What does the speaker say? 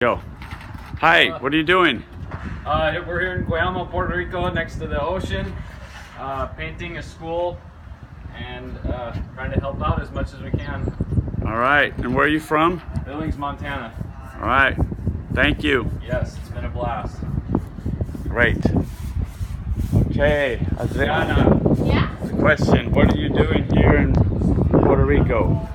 Go. Hi, what are you doing? We're here in Guayama, Puerto Rico, next to the ocean, painting a school and trying to help out as much as we can. All right, and where are you from? Billings, Montana. All right, thank you. Yes, it's been a blast. Great. Okay, Adriana. Yeah? the question, what are you doing here in Puerto Rico?